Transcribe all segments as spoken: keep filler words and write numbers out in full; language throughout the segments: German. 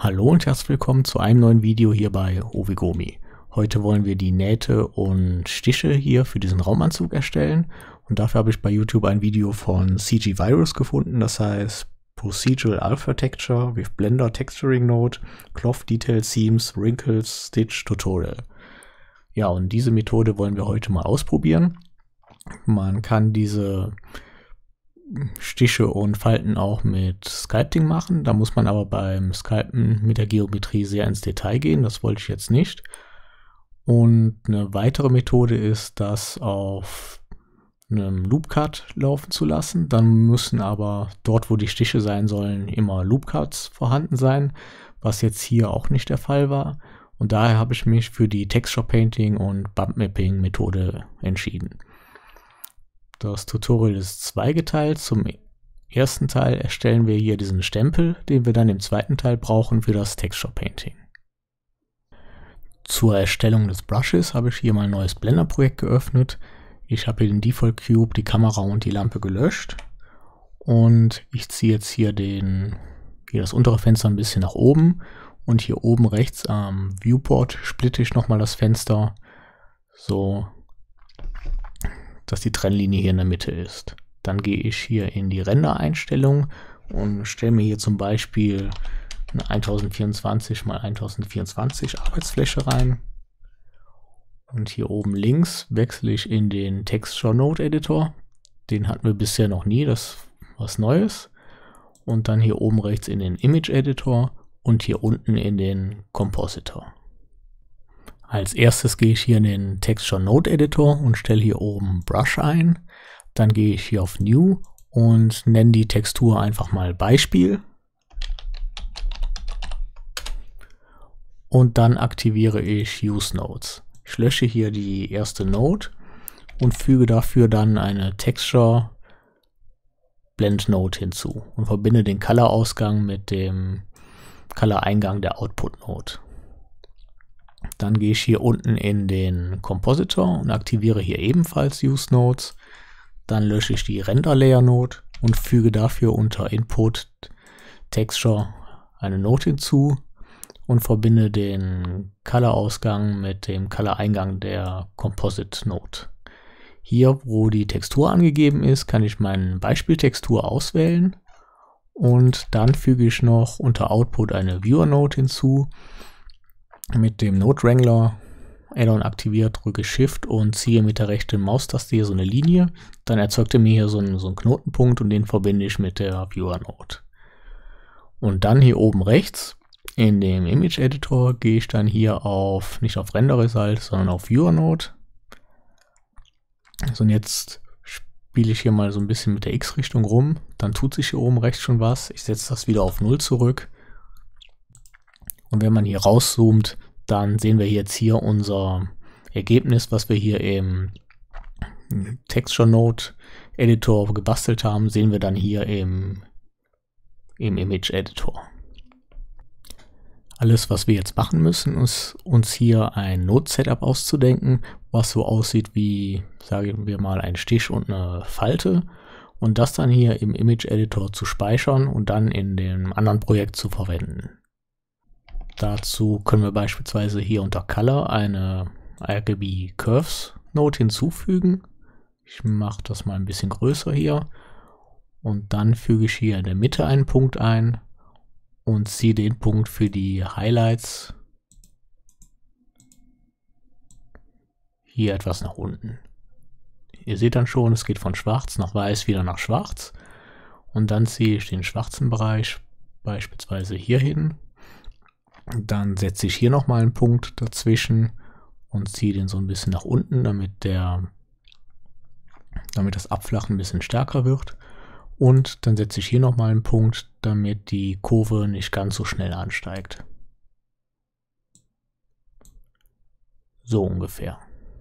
Hallo und herzlich willkommen zu einem neuen Video hier bei Owigomi. Heute wollen wir die Nähte und Stiche hier für diesen Raumanzug erstellen und dafür habe ich bei YouTube ein Video von C G Virus gefunden, das heißt Procedural Alpha Texture with Blender Texturing Node, Cloth Detail Seams, Wrinkles, Stitch Tutorial. Ja, und diese Methode wollen wir heute mal ausprobieren. Man kann diese Stiche und Falten auch mit Sculpting machen. Da muss man aber beim Sculpten mit der Geometrie sehr ins Detail gehen. Das wollte ich jetzt nicht. Und eine weitere Methode ist, das auf einem Loop Cut laufen zu lassen. Dann müssen aber dort, wo die Stiche sein sollen, immer Loop Cuts vorhanden sein, was jetzt hier auch nicht der Fall war. Und daher habe ich mich für die Texture Painting und Bump Mapping Methode entschieden. Das Tutorial ist zweigeteilt. Zum ersten Teil erstellen wir hier diesen Stempel, den wir dann im zweiten Teil brauchen für das Texture Painting. Zur Erstellung des Brushes habe ich hier mal ein neues Blender-Projekt geöffnet. Ich habe hier den Default Cube, die Kamera und die Lampe gelöscht. Und ich ziehe jetzt hier, den, hier das untere Fenster ein bisschen nach oben. Und hier oben rechts am Viewport splitte ich nochmal das Fenster, so dass die Trennlinie hier in der Mitte ist. Dann gehe ich hier in die Render-Einstellung und stelle mir hier zum Beispiel eine tausendvierundzwanzig mal tausendvierundzwanzig Arbeitsfläche rein. Und hier oben links wechsle ich in den Texture Node Editor. Den hatten wir bisher noch nie, das ist was Neues. Und dann hier oben rechts in den Image Editor und hier unten in den Compositor. Als erstes gehe ich hier in den Texture Node Editor und stelle hier oben Brush ein. Dann gehe ich hier auf New und nenne die Textur einfach mal Beispiel. Und dann aktiviere ich Use Nodes. Ich lösche hier die erste Node und füge dafür dann eine Texture Blend Node hinzu und verbinde den Color Ausgang mit dem Color Eingang der Output Node. Dann gehe ich hier unten in den Compositor und aktiviere hier ebenfalls Use Nodes. Dann lösche ich die Render Layer Node und füge dafür unter Input Texture eine Node hinzu und verbinde den Color Ausgang mit dem Color Eingang der Composite Node. Hier, wo die Textur angegeben ist, kann ich meine Beispieltextur auswählen und dann füge ich noch unter Output eine Viewer Node hinzu. Mit dem Node Wrangler Add-on aktiviert, drücke Shift und ziehe mit der rechten Maustaste hier so eine Linie. Dann erzeugt er mir hier so einen, so einen Knotenpunkt und den verbinde ich mit der Viewer Node. Und dann hier oben rechts in dem Image Editor gehe ich dann hier auf, nicht auf Render Result, sondern auf Viewer Node. So, und jetzt spiele ich hier mal so ein bisschen mit der X-Richtung rum. Dann tut sich hier oben rechts schon was. Ich setze das wieder auf null zurück. Und wenn man hier rauszoomt, dann sehen wir jetzt hier unser Ergebnis, was wir hier im Texture Node Editor gebastelt haben, sehen wir dann hier im, im Image Editor. Alles, was wir jetzt machen müssen, ist uns hier ein Node Setup auszudenken, was so aussieht wie, sagen wir mal, ein Stich und eine Falte. Und das dann hier im Image Editor zu speichern und dann in dem anderen Projekt zu verwenden. Dazu können wir beispielsweise hier unter Color eine R G B Curves Node hinzufügen. Ich mache das mal ein bisschen größer hier. Und dann füge ich hier in der Mitte einen Punkt ein und ziehe den Punkt für die Highlights hier etwas nach unten. Ihr seht dann schon, es geht von schwarz nach weiß wieder nach schwarz. Und dann ziehe ich den schwarzen Bereich beispielsweise hier hin. Dann setze ich hier nochmal einen Punkt dazwischen und ziehe den so ein bisschen nach unten, damit, der, damit das Abflachen ein bisschen stärker wird. Und dann setze ich hier nochmal einen Punkt, damit die Kurve nicht ganz so schnell ansteigt. So ungefähr.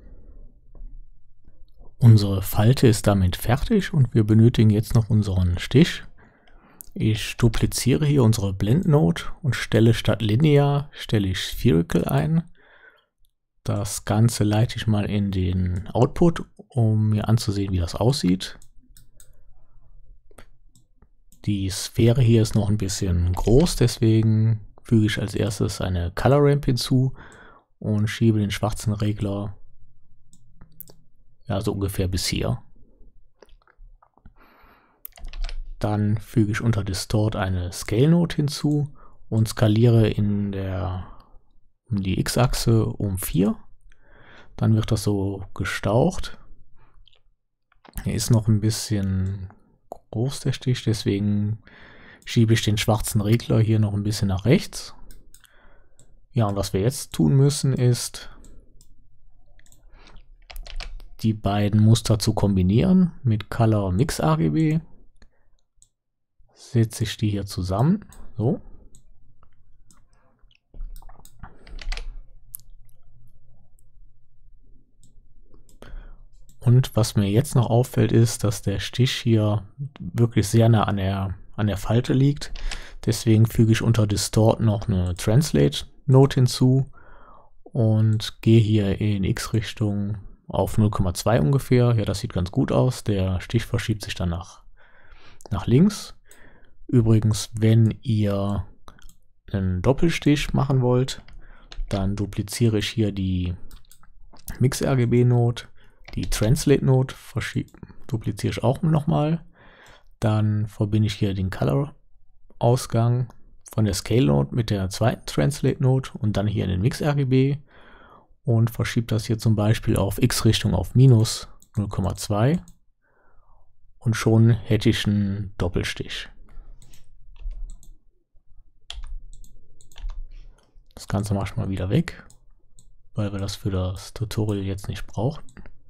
Unsere Falte ist damit fertig und wir benötigen jetzt noch unseren Stich. Ich dupliziere hier unsere Blend Node und stelle statt linear, stelle ich spherical ein. Das Ganze leite ich mal in den Output, um mir anzusehen, wie das aussieht. Die Sphäre hier ist noch ein bisschen groß, deswegen füge ich als erstes eine Color Ramp hinzu und schiebe den schwarzen Regler ja so ungefähr bis hier. Dann füge ich unter Distort eine Scale Node hinzu und skaliere in der um die X-Achse um vier. Dann wird das so gestaucht. Er ist noch ein bisschen groß, der Stich, deswegen schiebe ich den schwarzen Regler hier noch ein bisschen nach rechts. Ja, und was wir jetzt tun müssen, ist die beiden Muster zu kombinieren mit Color Mix R G B. Setze ich die hier zusammen, so. Und was mir jetzt noch auffällt, ist, dass der Stich hier wirklich sehr nah an der, an der Falte liegt. Deswegen füge ich unter Distort noch eine Translate Node hinzu und gehe hier in X-Richtung auf null Komma zwei ungefähr. Ja, das sieht ganz gut aus. Der Stich verschiebt sich dann nach, nach links. Übrigens, wenn ihr einen Doppelstich machen wollt, dann dupliziere ich hier die Mix R G B Node. Die Translate Node dupliziere ich auch nochmal. Dann verbinde ich hier den Color Ausgang von der Scale Node mit der zweiten Translate Node und dann hier in den Mix R G B und verschiebe das hier zum Beispiel auf X-Richtung auf minus null Komma zwei und schon hätte ich einen Doppelstich. Das Ganze mache ich mal wieder weg, weil wir das für das Tutorial jetzt nicht brauchen.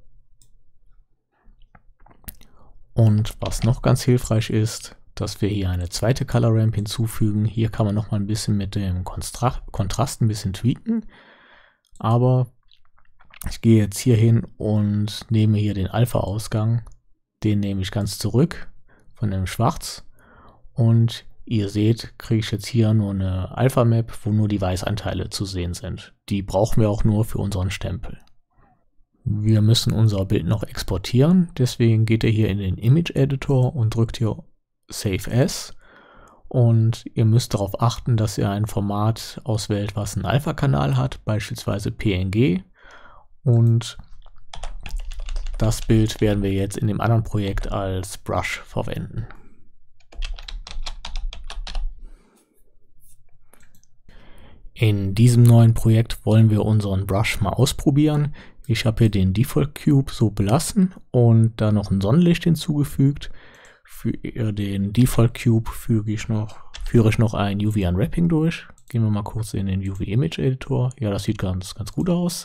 Und was noch ganz hilfreich ist, dass wir hier eine zweite Color Ramp hinzufügen. Hier kann man noch mal ein bisschen mit dem Kontra- Kontrast ein bisschen tweaken. Aber ich gehe jetzt hier hin und nehme hier den Alpha-Ausgang. Den nehme ich ganz zurück von dem Schwarz. Und ihr seht, kriege ich jetzt hier nur eine Alpha-Map, wo nur die Weißanteile zu sehen sind. Die brauchen wir auch nur für unseren Stempel. Wir müssen unser Bild noch exportieren, deswegen geht ihr hier in den Image Editor und drückt hier Save As. Und ihr müsst darauf achten, dass ihr ein Format auswählt, was einen Alpha-Kanal hat, beispielsweise P N G. Und das Bild werden wir jetzt in dem anderen Projekt als Brush verwenden. In diesem neuen Projekt wollen wir unseren Brush mal ausprobieren. Ich habe hier den Default Cube so belassen und da noch ein Sonnenlicht hinzugefügt. Für den Default Cube füge ich noch, führe ich noch ein U V Unwrapping durch. Gehen wir mal kurz in den U V Image Editor. Ja, das sieht ganz, ganz gut aus.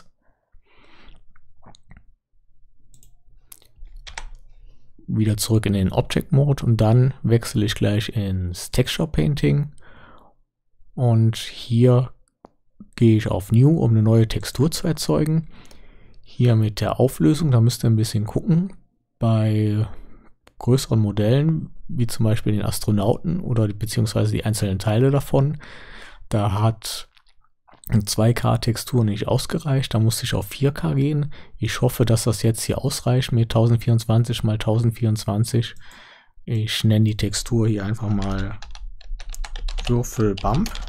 Wieder zurück in den Object Mode und dann wechsle ich gleich ins Texture Painting. Und hier gehe ich auf New, um eine neue Textur zu erzeugen. Hier mit der Auflösung, da müsst ihr ein bisschen gucken. Bei größeren Modellen, wie zum Beispiel den Astronauten oder die, beziehungsweise die einzelnen Teile davon, da hat eine zwei K Textur nicht ausgereicht, da musste ich auf vier K gehen. Ich hoffe, dass das jetzt hier ausreicht mit tausendvierundzwanzig mal tausendvierundzwanzig. Ich nenne die Textur hier einfach mal Würfel-Bump.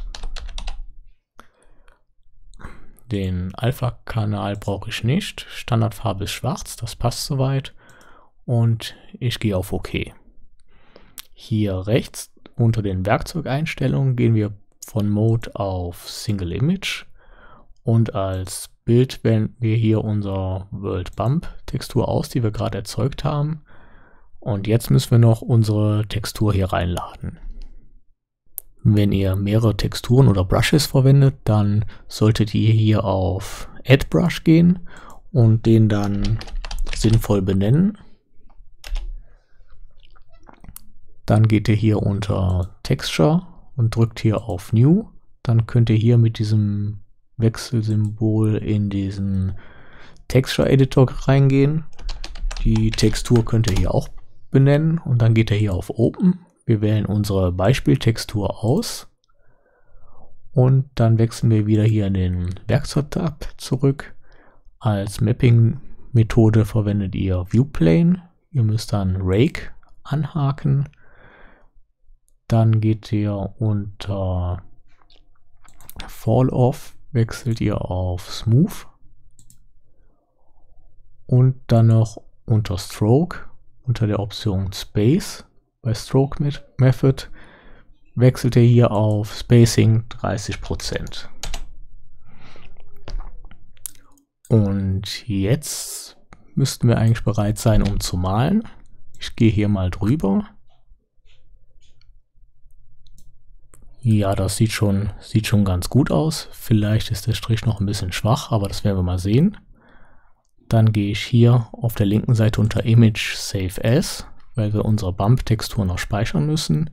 Den Alpha-Kanal brauche ich nicht. Standardfarbe ist schwarz, das passt soweit. Und ich gehe auf OK. Hier rechts unter den Werkzeugeinstellungen gehen wir von Mode auf Single Image. Und als Bild wählen wir hier unser World Bump Textur aus, die wir gerade erzeugt haben. Und jetzt müssen wir noch unsere Textur hier reinladen. Wenn ihr mehrere Texturen oder Brushes verwendet, dann solltet ihr hier auf Add Brush gehen und den dann sinnvoll benennen. Dann geht ihr hier unter Texture und drückt hier auf New. Dann könnt ihr hier mit diesem Wechselsymbol in diesen Texture Editor reingehen. Die Textur könnt ihr hier auch benennen und dann geht ihr hier auf Open. Wir wählen unsere Beispieltextur aus und dann wechseln wir wieder hier in den Werkzeug-Tab zurück. Als Mapping-Methode verwendet ihr Viewplane. Ihr müsst dann Rake anhaken. Dann geht ihr unter Fall Off wechselt ihr auf Smooth und dann noch unter Stroke, unter der Option Space bei Stroke Method, wechselt ihr hier auf Spacing dreißig Prozent. Und jetzt müssten wir eigentlich bereit sein, um zu malen. Ich gehe hier mal drüber. Ja, das sieht schon, sieht schon ganz gut aus. Vielleicht ist der Strich noch ein bisschen schwach, aber das werden wir mal sehen. Dann gehe ich hier auf der linken Seite unter Image Save As, weil wir unsere Bump-Textur noch speichern müssen.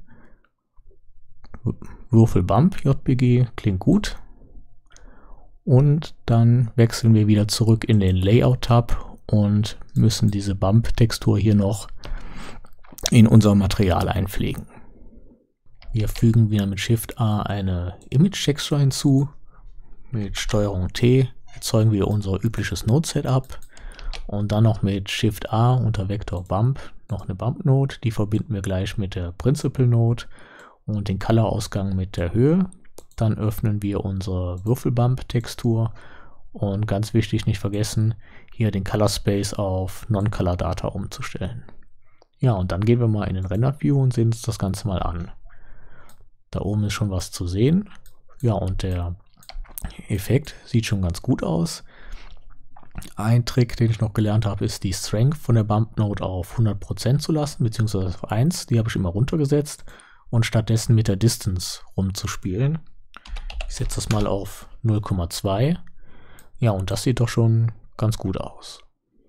Würfel Bump J P G klingt gut. Und dann wechseln wir wieder zurück in den Layout-Tab und müssen diese Bump-Textur hier noch in unser Material einpflegen. Wir fügen wieder mit Shift A eine Image-Texture hinzu. Mit Steuerung T erzeugen wir unser übliches Node-Setup. Und dann noch mit Shift A unter Vector Bump noch eine Bump-Node. Die verbinden wir gleich mit der Principal-Node und den Color-Ausgang mit der Höhe. Dann öffnen wir unsere Würfel-Bump-Textur und ganz wichtig, nicht vergessen, hier den Color Space auf Non-Color Data umzustellen. Ja, und dann gehen wir mal in den Rendered View und sehen uns das Ganze mal an. Da oben ist schon was zu sehen. Ja, und der Effekt sieht schon ganz gut aus. Ein Trick, den ich noch gelernt habe, ist die Strength von der Bump Node auf hundert Prozent zu lassen, beziehungsweise auf eins. Die habe ich immer runtergesetzt und stattdessen mit der Distance rumzuspielen. Ich setze das mal auf null Komma zwei. Ja, und das sieht doch schon ganz gut aus.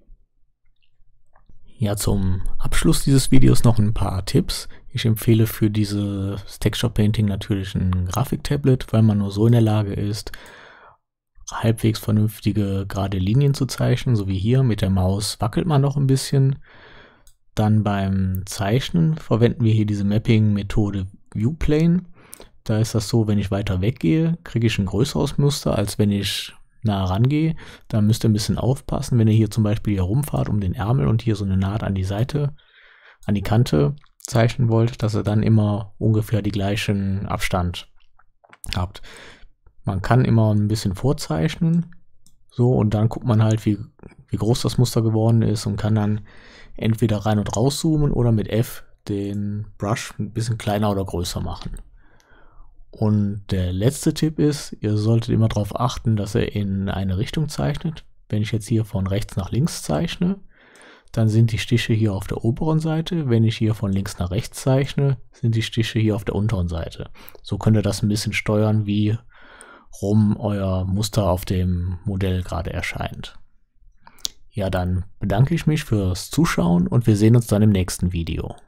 Ja, zum Abschluss dieses Videos noch ein paar Tipps. Ich empfehle für dieses Texture Painting natürlich ein Grafiktablet, weil man nur so in der Lage ist, halbwegs vernünftige gerade Linien zu zeichnen, so wie hier. Mit der Maus wackelt man noch ein bisschen. Dann beim Zeichnen verwenden wir hier diese Mapping-Methode Viewplane. Da ist das so, wenn ich weiter weggehe, kriege ich ein größeres Muster, als wenn ich nah rangehe. Da müsst ihr ein bisschen aufpassen, wenn ihr hier zum Beispiel hier rumfahrt um den Ärmel und hier so eine Naht an die Seite, an die Kante zeichnen wollt, dass ihr dann immer ungefähr die gleichen Abstand habt. Man kann immer ein bisschen vorzeichnen, so, und dann guckt man halt, wie, wie groß das Muster geworden ist und kann dann entweder rein und raus zoomen oder mit F den Brush ein bisschen kleiner oder größer machen. Und der letzte Tipp ist, ihr solltet immer darauf achten, dass ihr in eine Richtung zeichnet. Wenn ich jetzt hier von rechts nach links zeichne, dann sind die Stiche hier auf der oberen Seite. Wenn ich hier von links nach rechts zeichne, sind die Stiche hier auf der unteren Seite. So könnt ihr das ein bisschen steuern, wie rum euer Muster auf dem Modell gerade erscheint. Ja, dann bedanke ich mich fürs Zuschauen und wir sehen uns dann im nächsten Video.